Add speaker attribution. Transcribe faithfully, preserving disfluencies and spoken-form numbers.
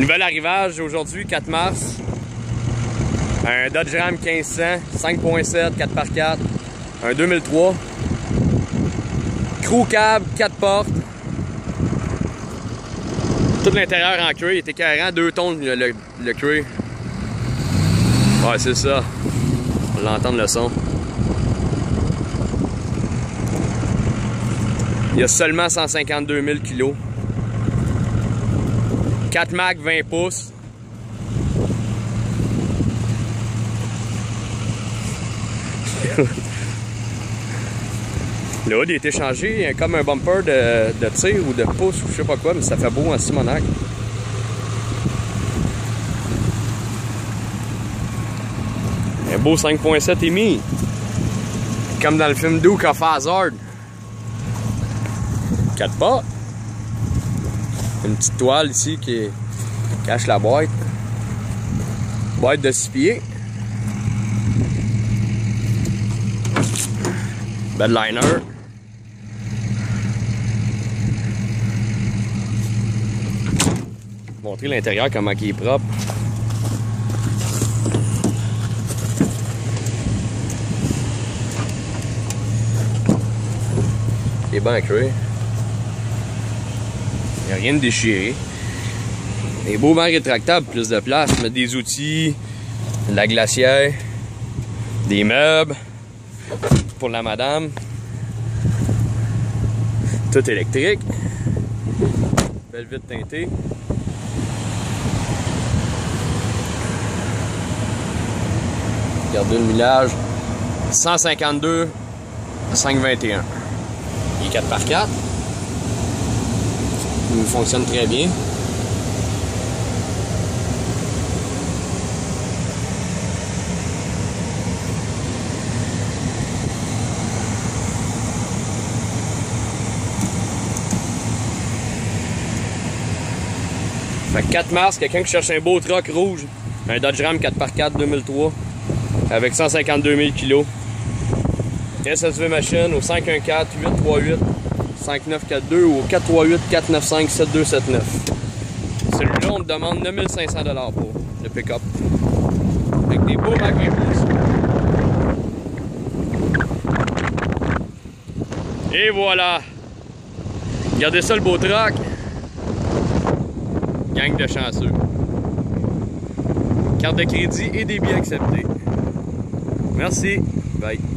Speaker 1: Nouvel arrivage aujourd'hui, quatre mars. Un Dodge Ram quinze cents, cinq point sept, quatre par quatre, un deux mille trois. Crew cab, quatre portes. Tout l'intérieur en cuir, il était carrément deux tons le, le, le cuir. Ouais, c'est ça. On va l'entendre le son. Il y a seulement cent cinquante-deux mille kilos. quatre Mac vingt pouces. Le hood il a été changé comme un bumper de, de tir ou de pouce ou je sais pas quoi, mais ça fait beau en Simonac. Un beau cinq point sept émis. Comme dans le film Duke of Hazzard. quatre pas. Une petite toile ici qui cache la boîte. Boîte de six pieds. Bedliner. Montrer l'intérieur comment il est propre. Il est bien cuir. Il n'y a rien de déchiré. Les beaux bancs rétractables, plus de place. Mettre des outils, de la glacière, des meubles pour la madame. Tout électrique. Belle vitre teintée. Regardez le millage. cent cinquante-deux cinq vingt et un. Il est quatre par quatre. Il fonctionne très bien. Fait que quatre mars, quelqu'un qui cherche un beau truck rouge, un Dodge Ram quatre par quatre deux mille trois avec cent cinquante-deux mille kilos. S S V Machine au cinq un quatre, huit trois huit, cinq neuf quatre deux ou au quatre trois huit, quatre neuf cinq, sept deux sept neuf. Celui-là, on me demande neuf mille cinq cents dollars pour le pick-up. Avec des beaux Mac vingt pouces. Et voilà! Regardez ça, le beau truck. Gang de chanceux. Carte de crédit et débit acceptés. Merci. Bye.